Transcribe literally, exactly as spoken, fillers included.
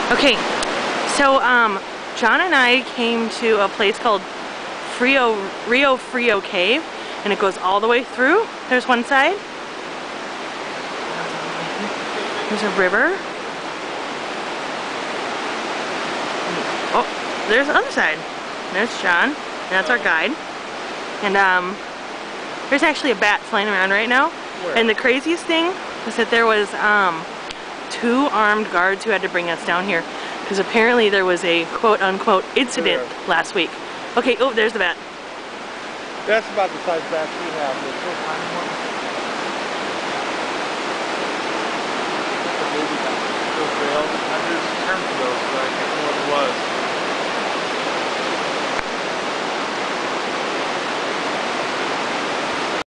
Okay, so um, John and I came to a place called Frio, Rio Frio Cave, and it goes all the way through. There's one side. There's a river. Oh, there's the other side. There's John, and that's our guide. And um, there's actually a bat flying around right now. Where? And the craziest thing was that there was um, two armed guards who had to bring us down here because apparently there was a quote-unquote incident Where? last week. Okay, oh, there's the bat. That's about the size bats we have. The little tiny one. The baby bat. Those rails. There's a term for those, but I can't remember what it was.